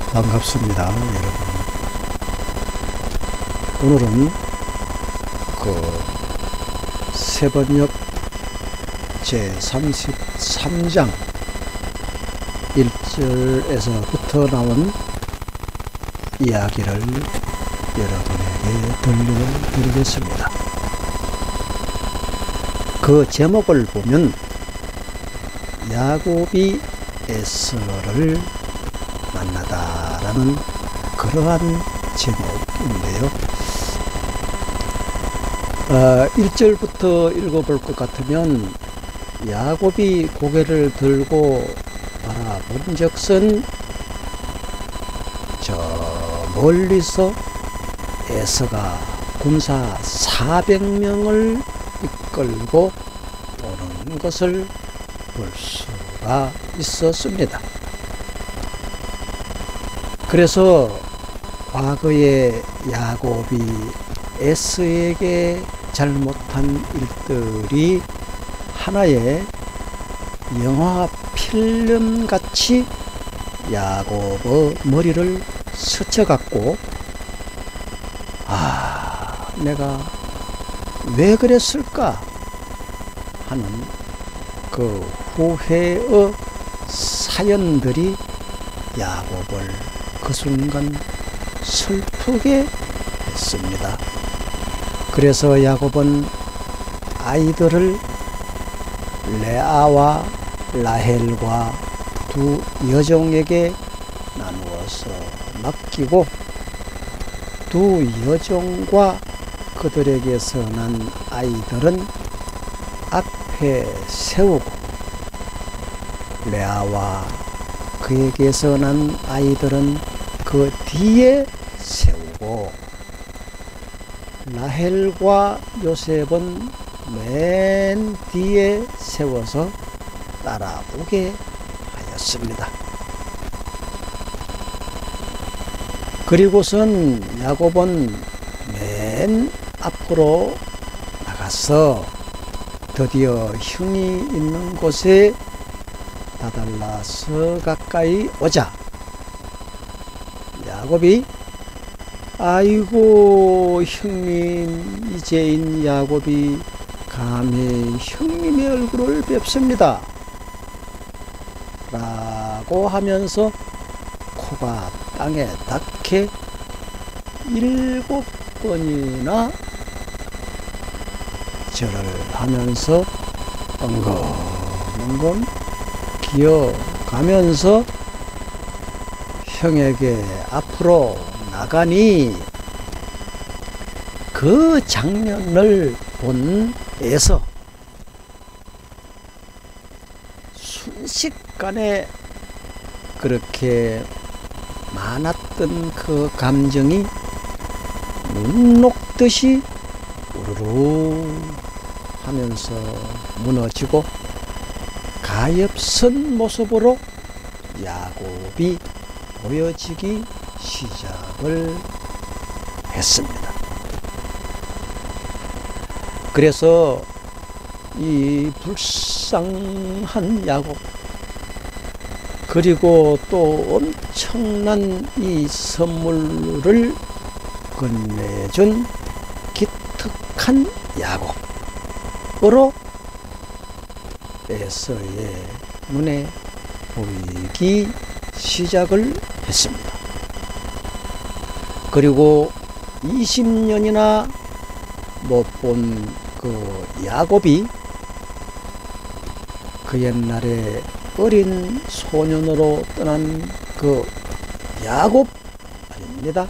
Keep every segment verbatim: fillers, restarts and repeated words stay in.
반갑습니다, 여러분. 오늘은 그 세번역 제삼십삼 장 일 절에서부터 나온 이야기를 여러분에게 들려드리겠습니다. 그 제목을 보면 야곱이 에서를 만나다라는 그러한 제목인데요. 어, 일 절부터 읽어볼 것 같으면 야곱이 고개를 들고 바라본 적은 저 멀리서 에서가 군사 사백 명을 이끌고 오는 것을 볼 수가 있었습니다. 그래서 과거에 야곱이 에서에게 잘못한 일들이 하나의 영화 필름같이 야곱의 머리를 스쳐갔고, 아, 내가 왜 그랬을까 하는 그 후회의 사연들이 야곱을 그 순간 슬프게 했습니다. 그래서 야곱은 아이들을 레아와 라헬과 두 여종에게 나누어서 맡기고 두 여종과 그들에게서 난 아이들은 앞에 세우고 레아와 그에게서 난 아이들은 그 뒤에 세우고 라헬과 요셉은 맨 뒤에 세워서 따라오게 하였습니다. 그리고선 야곱은 맨 앞으로 나가서 드디어 형이 있는 곳에 다달라서 가까이 오자 야곱이 아이고 형님, 이제인 야곱이 감히 형님의 얼굴을 뵙습니다 라고 하면서 코가 땅에 닿게 일곱 번이나 절을 하면서 엉금엉금 기어가면서 형에게 앞으로 나가니 그 장면을 본 에서 순식간에 그렇게 많았던 그 감정이 눈 녹듯이 우르르 하면서 무너지고 가엾은 모습으로 야곱이 보여지기 시작을 했습니다. 그래서 이 불쌍한 야곱, 그리고 또 엄청난 이 선물을 건네준 기특한 야곱으로 에서의 눈에 보이기 시작을 했습니다. 그리고 이십 년이나 못 본 그 야곱이 그 옛날에 어린 소년으로 떠난 그 야곱 아닙니다.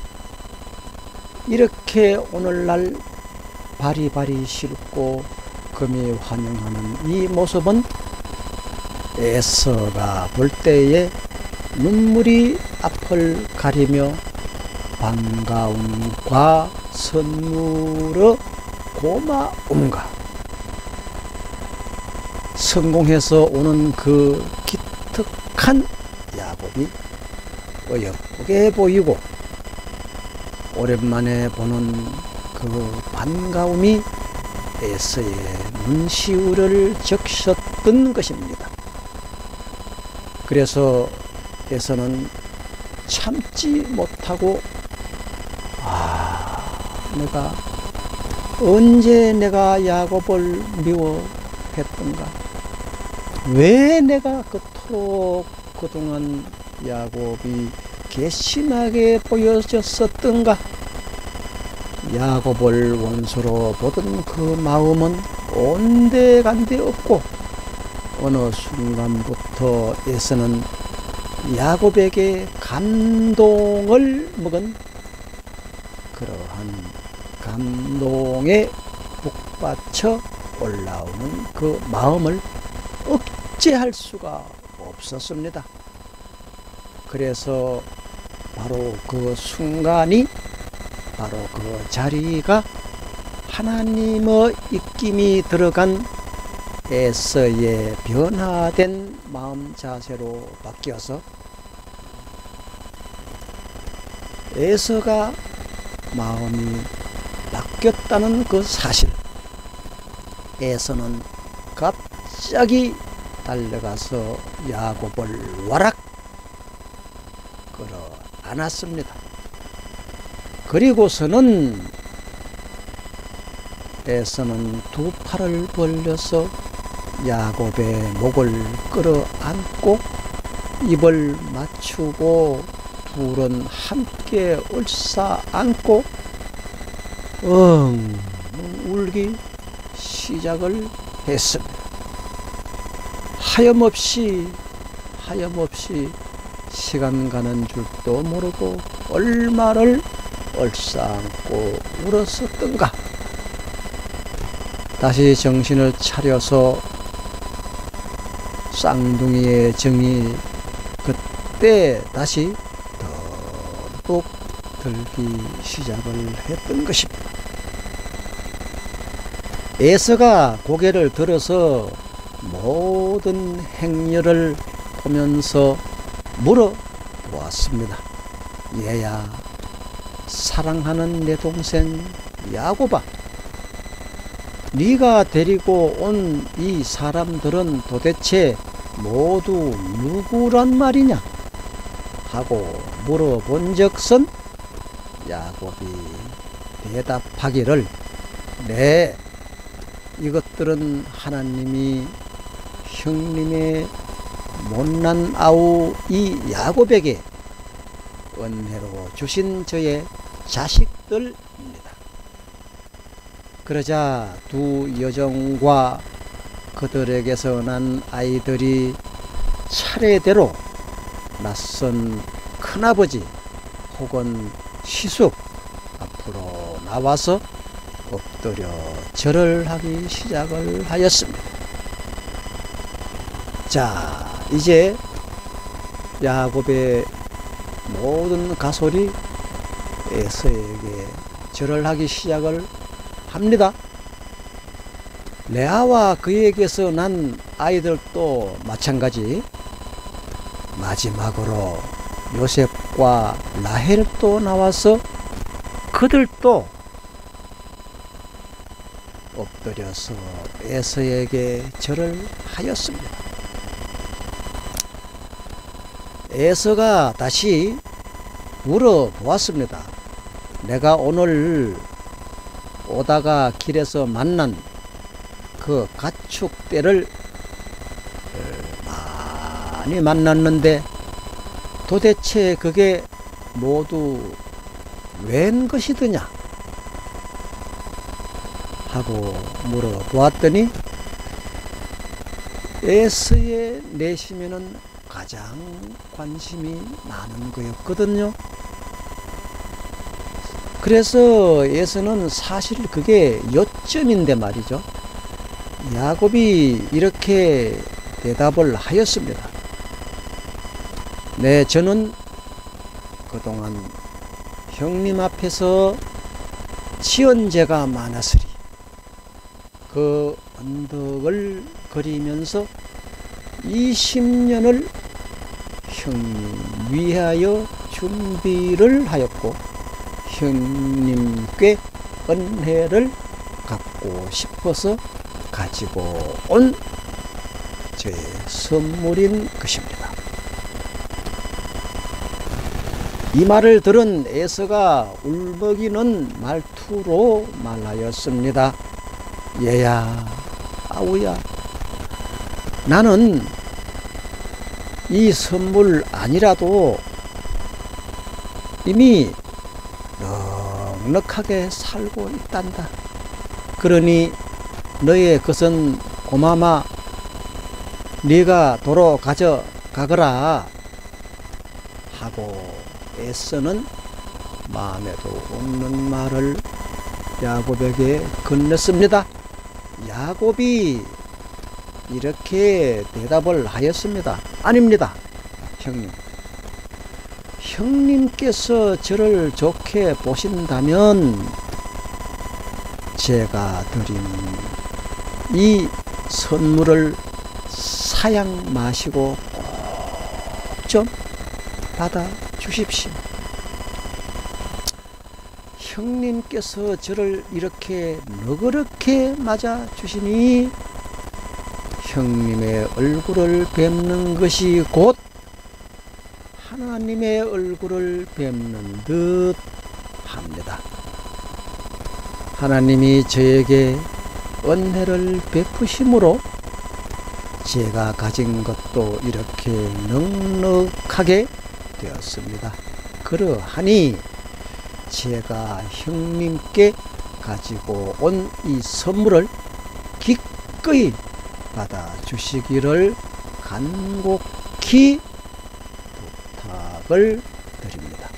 이렇게 오늘날 바리바리 싣고 금이 환영하는 이 모습은 에서가 볼 때에 눈물이 앞을 가리며 반가움과 선물의 고마움과 성공해서 오는 그 기특한 야곱이 어여쁘게 보이고 오랜만에 보는 그 반가움이 에서의 눈시울을 적셨던 것입니다. 그래서 에서는 참지 못하고, 아, 내가 언제 내가 야곱을 미워했던가, 왜 내가 그토록 그동안 야곱이 괘씸하게 보여졌었던가. 야곱을 원수로 보던 그 마음은 온데간데 없고, 어느 순간부터 에서는 야곱에게 감동을 먹은 그러한 감동에 북받쳐 올라오는 그 마음을 억제할 수가 없었습니다. 그래서 바로 그 순간이, 바로 그 자리가 하나님의 입김이 들어간 에서의 변화된 마음 자세로 바뀌어서 에서가 마음이 바뀌었다는 그 사실, 에서는 갑자기 달려가서 야곱을 와락 끌어 안았습니다. 그리고서는 에서는 두 팔을 벌려서 야곱의 목을 끌어안고 입을 맞추고 둘은 함께 옳사안고 엉 울기 시작을 했습니다. 하염없이 하염없이 시간 가는 줄도 모르고 얼마를 옳사안고 울었었던가. 다시 정신을 차려서 쌍둥이의 정이 그때 다시 더욱 들기 시작을 했던 것입니다. 에서가 고개를 들어서 모든 행렬을 보면서 물어보았습니다. 얘야, 사랑하는 내 동생 야곱아, 네가 데리고 온 이 사람들은 도대체 모두 누구란 말이냐? 하고 물어본 적선 야곱이 대답하기를, 네, 이것들은 하나님이 형님의 못난 아우 이 야곱에게 은혜로 주신 저의 자식들입니다. 그러자 두 여종과 그들에게서 난 아이들이 차례대로 낯선 큰아버지 혹은 시숙 앞으로 나와서 엎드려 절을 하기 시작을 하였습니다. 자, 이제 야곱의 모든 가솔이 에서에게 절을 하기 시작을 합니다. 레아와 그에게서 난 아이들도 마찬가지. 마지막으로 요셉과 라헬도 나와서 그들도 엎드려서 에서에게 절을 하였습니다. 에서가 다시 물어보았습니다. 내가 오늘 오다가 길에서 만난 그 가축떼를 많이 만났는데 도대체 그게 모두 웬 것이더냐 하고 물어보았더니 에서의 내심에는 가장 관심이 많은 거였거든요. 그래서 에서는 사실 그게 요점인데 말이죠. 야곱이 이렇게 대답을 하였습니다. 네, 저는 그동안 형님 앞에서 지은 죄가 많았으리 그 언덕을 그리면서 이십 년을 형님 위하여 준비를 하였고 형님께 은혜를 갚고 싶어서 가지고 온 저의 선물인 것입니다. 이 말을 들은 에서가 울먹이는 말투로 말하였습니다. 얘야, 아우야, 나는 이 선물 아니라도 이미 넉넉하게 살고 있단다. 그러니 너의 것은 고마마 네가 도로 가져가거라 하고 에서는 마음에도 없는 말을 야곱에게 건넸습니다. 야곱이 이렇게 대답을 하였습니다. 아닙니다, 형님. 형님께서 저를 좋게 보신다면 제가 드리는 이 선물을 사양 마시고 꼭 좀 받아 주십시오. 형님께서 저를 이렇게 너그럽게 맞아 주시니 형님의 얼굴을 뵙는 것이 곧 하나님의 얼굴을 뵙는 듯 합니다. 하나님이 저에게 은혜를 베푸심으로 제가 가진 것도 이렇게 넉넉하게 되었습니다. 그러하니 제가 형님께 가지고 온 이 선물을 기꺼이 받아주시기를 간곡히 부탁을 드립니다.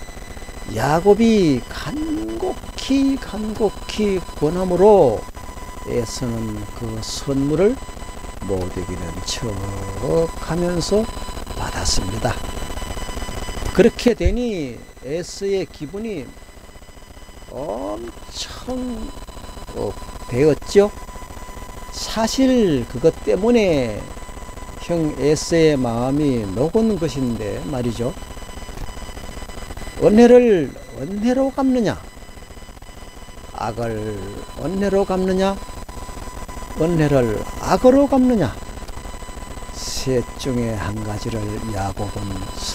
야곱이 간곡히 간곡히 권함으로 에서는 그 선물을 못 이기는 척 하면서 받았습니다. 그렇게 되니 에서의 기분이 엄청 어, 되었죠. 사실 그것 때문에 형 에서의 마음이 녹은 것인데 말이죠. 은혜를 은혜로 갚느냐, 악을 은혜로 갚느냐, 은혜를 악으로 갚느냐, 셋 중에 한 가지를 야곱은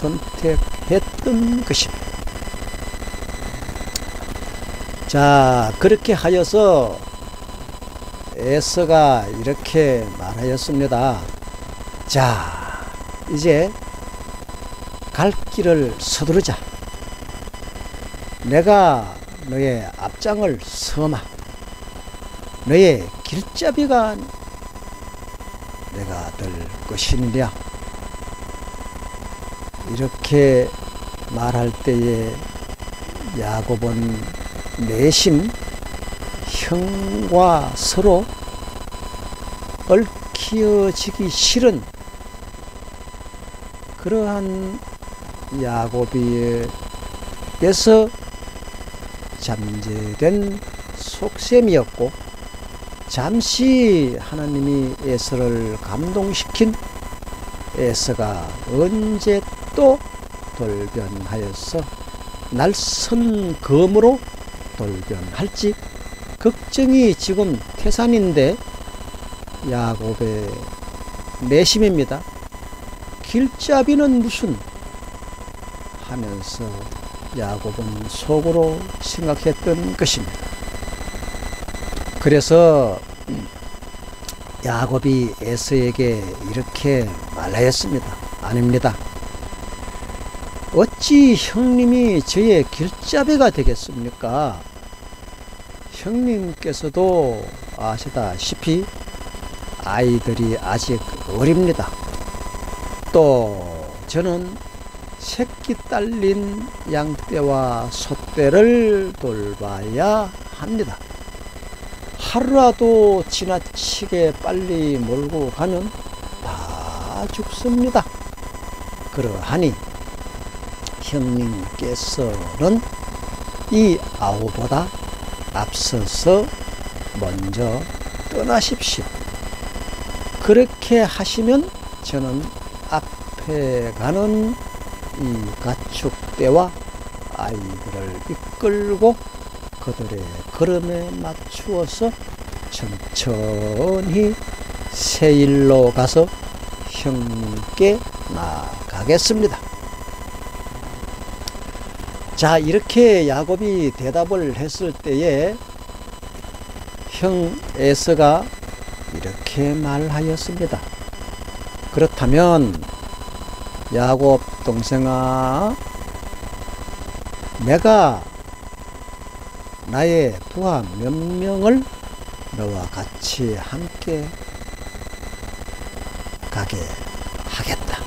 선택했던 것입니다. 자, 그렇게 하여서 에서가 이렇게 말하였습니다. 자, 이제 갈 길을 서두르자. 내가 너의 앞장을 서마. 너의 길잡이가 내가 될 것이니라. 이렇게 말할 때에 야곱은 내심 형과 서로 얽혀지기 싫은 그러한 야곱에게서 잠재된 속셈이었고, 잠시 하나님이 에서를 감동시킨 에서가 언제 또 돌변하여서 날선 검으로 돌변할지 걱정이 지금 태산인데 야곱의 내심입니다. 길잡이는 무슨 하면서 야곱은 속으로 생각했던 것입니다. 그래서 야곱이 에서에게 이렇게 말하였습니다. 아닙니다. 어찌 형님이 저의 길잡이가 되겠습니까? 형님께서도 아시다시피 아이들이 아직 어립니다. 또 저는 새끼 딸린 양떼와 소떼를 돌봐야 합니다. 하루라도 지나치게 빨리 몰고 가면 다 죽습니다. 그러하니 형님께서는 이 아우보다 앞서서 먼저 떠나십시오. 그렇게 하시면 저는 앞에 가는 이 가축대와 아이들을 이끌고 그들의 걸음에 맞추어서 천천히 세일로 가서 형님께 나가겠습니다. 자, 이렇게 야곱이 대답을 했을 때에 형 에서가 이렇게 말하였습니다. 그렇다면 야곱 동생아, 내가 나의 부하 몇 명을 너와 같이 함께 가게 하겠다.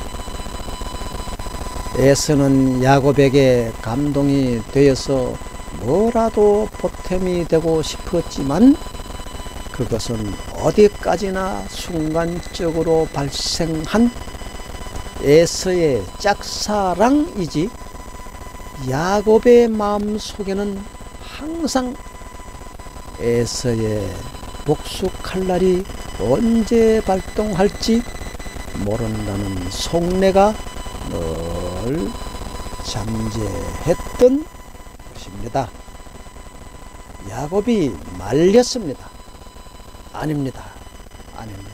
에서는 야곱에게 감동이 되어서 뭐라도 보탬이 되고 싶었지만 그것은 어디까지나 순간적으로 발생한 에서의 짝사랑이지 야곱의 마음 속에는 항상 에서의 복수 칼날이 언제 발동할지 모른다는 속내가 늘 잠재했던 것입니다. 야곱이 말렸습니다. 아닙니다. 아닙니다.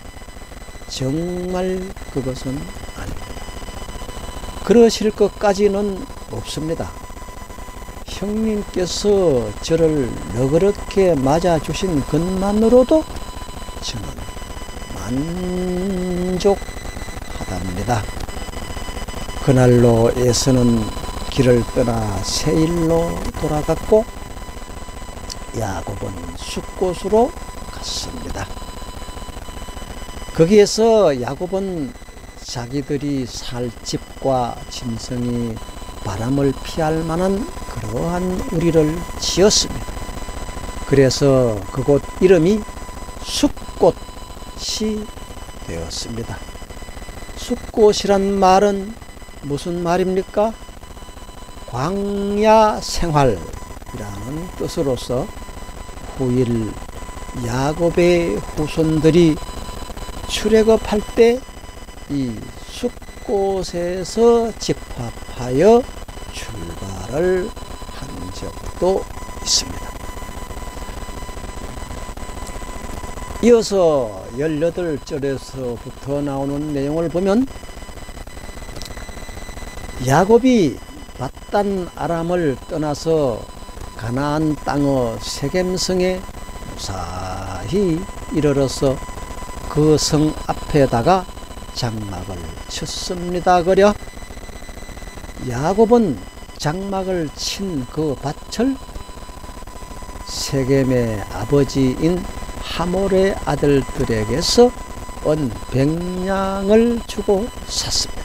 정말 그것은 아닙니다. 그러실 것까지는 없습니다. 형님께서 저를 너그럽게 맞아주신 것만으로도 저는 만족하답니다. 그날로 에서는 길을 떠나 세일로 돌아갔고 야곱은 숫곳으로 갔습니다. 거기에서 야곱은 자기들이 살 집과 짐승이 바람을 피할 만한 그러한 우리를 지었습니다. 그래서 그곳 이름이 숫곳이 되었습니다. 숫곳이란 말은 무슨 말입니까? 광야 생활이라는 뜻으로서 후일 야곱의 후손들이 출애굽할 때 이 숫곳에서 집합하여 출발을 한 적도 있습니다. 이어서 열여덟 절에서부터 나오는 내용을 보면 야곱이 밧단 아람을 떠나서 가나안 땅의 세겜성에 무사히 이르러서 그 성 앞에다가 장막을 쳤습니다. 그려 야곱은 장막을 친 그 밭을 세겜의 아버지인 하몰의 아들들에게서 온 백냥을 주고 샀습니다.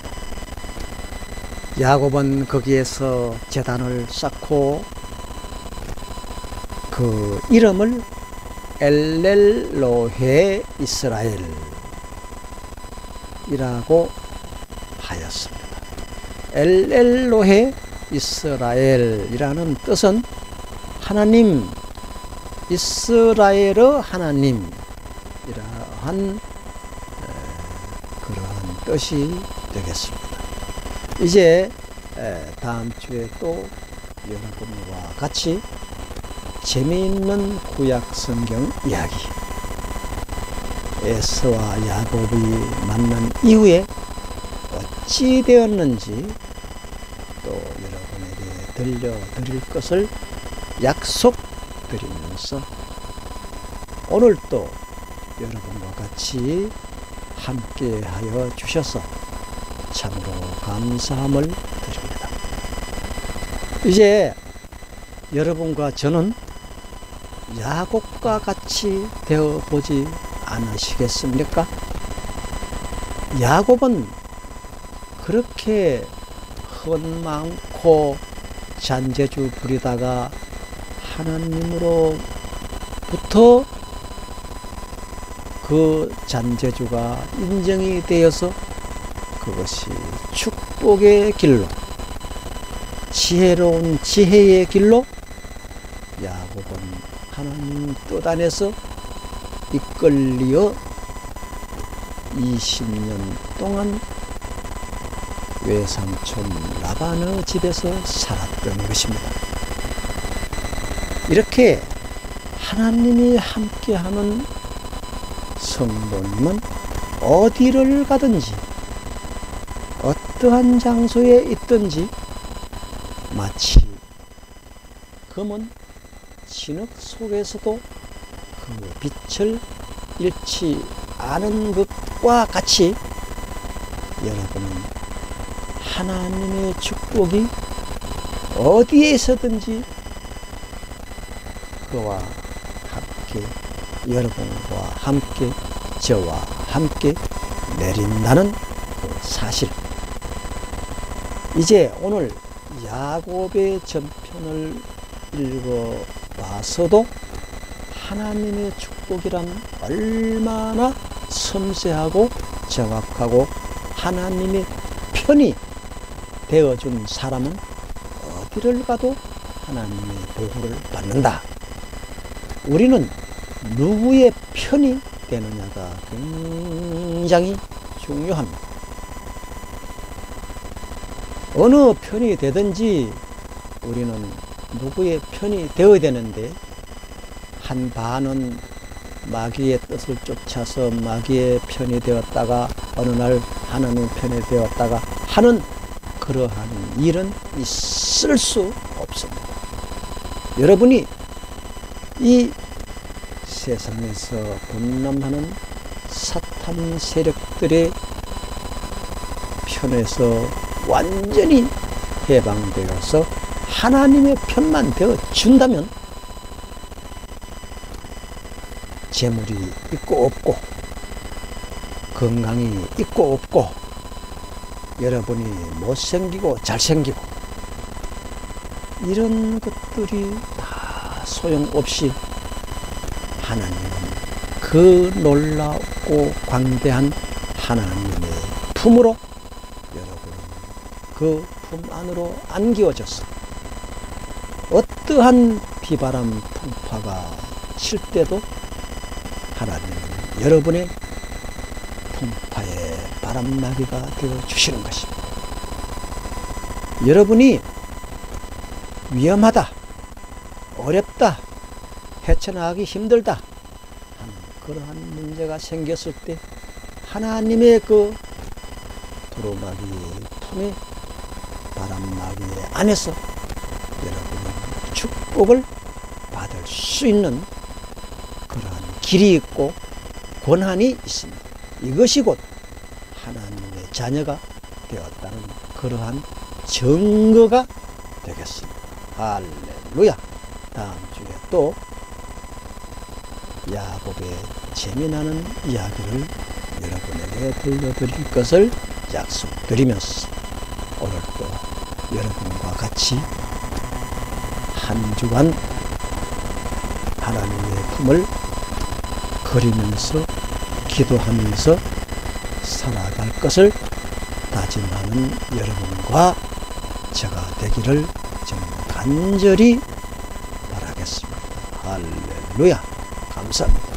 야곱은 거기에서 제단을 쌓고 그 이름을 엘렐로헤 이스라엘이라고 하였습니다. 엘렐로헤 이스라엘이라는 뜻은 하나님, 이스라엘의 하나님이라한 그러한 뜻이 되겠습니다. 이제 다음 주에 또 여러분과 같이 재미있는 구약 성경 이야기, 에서와 야곱이 만난 이후에 어찌 되었는지 또 여러분에게 들려드릴 것을 약속드리면서 오늘 또 여러분과 같이 함께하여 주셔서 참으로 감사함을 드립니다. 이제 여러분과 저는 야곱과 같이 되어보지 않으시겠습니까? 야곱은 그렇게 헌 많고 잔재주 부리다가 하나님으로부터 그 잔재주가 인정이 되어서 그것이 축복의 길로, 지혜로운 지혜의 길로 야곱은 하나님 뜻 안에서 이끌리어 이십 년 동안 외삼촌 라반의 집에서 살았던 것입니다. 이렇게 하나님이 함께하는 성도님은 어디를 가든지 어떠한 장소에 있든지 마치 검은 진흙 속에서도 그 빛을 잃지 않은 것과 같이 여러분은 하나님의 축복이 어디에서든지 그와 함께, 여러분과 함께, 저와 함께 내린다는 그 사실. 이제 오늘 야곱의 전편을 읽어봐서도 하나님의 축복이란 얼마나 섬세하고 정확하고 하나님의 편이 되어준 사람은 어디를 가도 하나님의 보호를 받는다. 우리는 누구의 편이 되느냐가 굉장히 중요합니다. 어느 편이 되든지 우리는 누구의 편이 되어야 되는데, 한 반은 마귀의 뜻을 쫓아서 마귀의 편이 되었다가 어느 날 하나님의 편이 되었다가 하는 그러한 일은 있을 수 없습니다. 여러분이 이 세상에서 범람하는 사탄 세력들의 편에서 완전히 해방되어서 하나님의 편만 되어 준다면 재물이 있고 없고, 건강이 있고 없고, 여러분이 못생기고 잘생기고, 이런 것들이 다 소용없이 하나님은 그 놀랍고 광대한 하나님의 품으로 여러분은 그 품 안으로 안기워져서 어떠한 비바람 풍파가 칠 때도 하나님은 여러분의 풍파의 바람막이가 되어주시는 것입니다. 여러분이 위험하다, 어렵다, 헤쳐나가기 힘들다 하는 그러한 문제가 생겼을 때 하나님의 그 두루마기 품의 바람막이 안에서 여러분은 축복을 받을 수 있는 그러한 길이 있고 권한이 있습니다. 이것이 곧 하나님의 자녀가 되었다는 그러한 증거가 되겠습니다. 할렐루야. 다음 주에 또 야곱의 재미나는 이야기를 여러분에게 들려드릴 것을 약속드리면서 오늘도 여러분과 같이 한 주간 하나님의 품을 그리면서 기도하면서 살아갈 것을 다짐하는 여러분과 제가 되기를 저는 간절히 바라겠습니다. 할렐루야. 감사합니다.